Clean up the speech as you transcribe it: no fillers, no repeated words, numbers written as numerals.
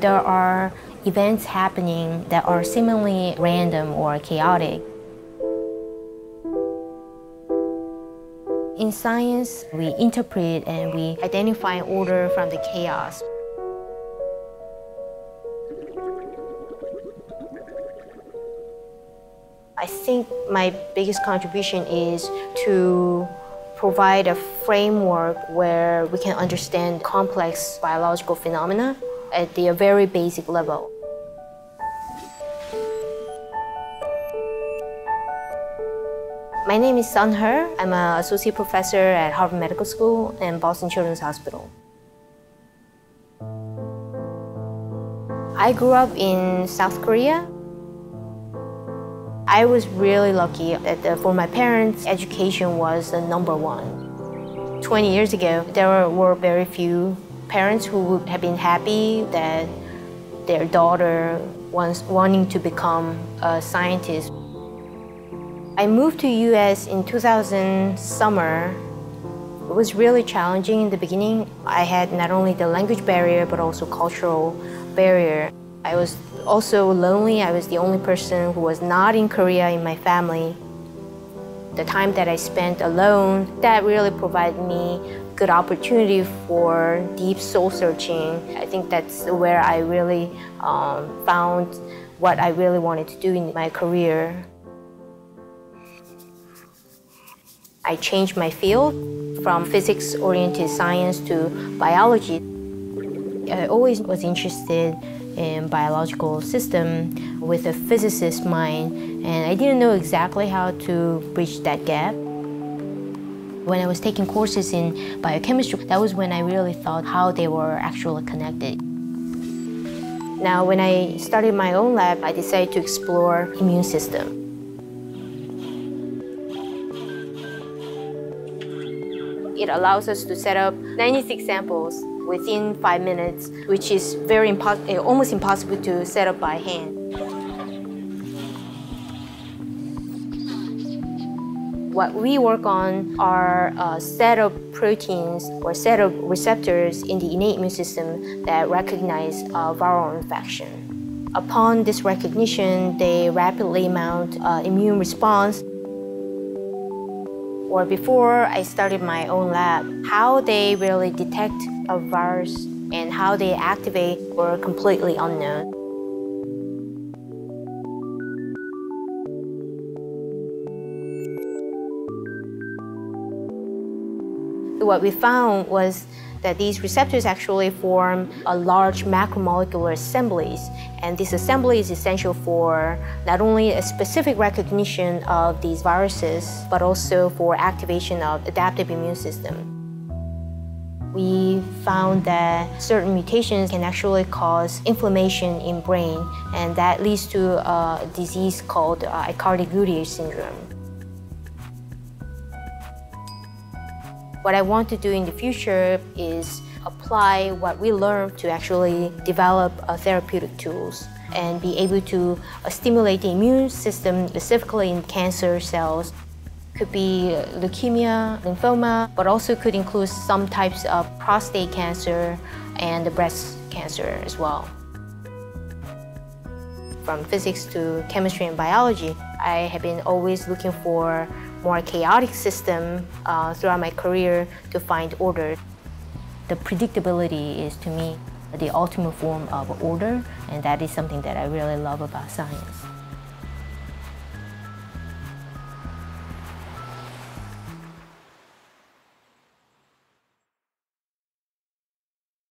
there are events happening that are seemingly random or chaotic. In science, we interpret and we identify order from the chaos. I think my biggest contribution is to provide a framework where we can understand complex biological phenomena at the very basic level. My name is Sun He. I'm an associate professor at Harvard Medical School and Boston Children's Hospital. I grew up in South Korea. I was really lucky that for my parents, education was the number one. 20 years ago, there were very few parents who would have been happy that their daughter was wanting to become a scientist. I moved to US in 2000 summer. It was really challenging in the beginning. I had not only the language barrier, but also cultural barrier. I was also lonely. I was the only person who was not in Korea in my family. The time that I spent alone, that really provided me good opportunity for deep soul searching. I think that's where I really found what I really wanted to do in my career. I changed my field from physics-oriented science to biology. I always was interested in biological system with a physicist mind, and I didn't know exactly how to bridge that gap. When I was taking courses in biochemistry, that was when I really thought how they were actually connected. Now, when I started my own lab, I decided to explore immune system. It allows us to set up 96 samples within 5 minutes, which is almost impossible to set up by hand. What we work on are a set of proteins or set of receptors in the innate immune system that recognize viral infection. Upon this recognition, they rapidly mount immune response. Or before I started my own lab, how they really detect a virus and how they activate were completely unknown. What we found was that these receptors actually form a large macromolecular assemblies, and this assembly is essential for not only a specific recognition of these viruses, but also for activation of adaptive immune system. We found that certain mutations can actually cause inflammation in brain, and that leads to a disease called Aicardi-Goutieres syndrome. What I want to do in the future is apply what we learned to actually develop therapeutic tools and be able to stimulate the immune system, specifically in cancer cells. Could be leukemia, lymphoma, but also could include some types of prostate cancer and the breast cancer as well. From physics to chemistry and biology, I have been always looking for more chaotic system throughout my career to find order. The predictability is, to me, the ultimate form of order, and that is something that I really love about science.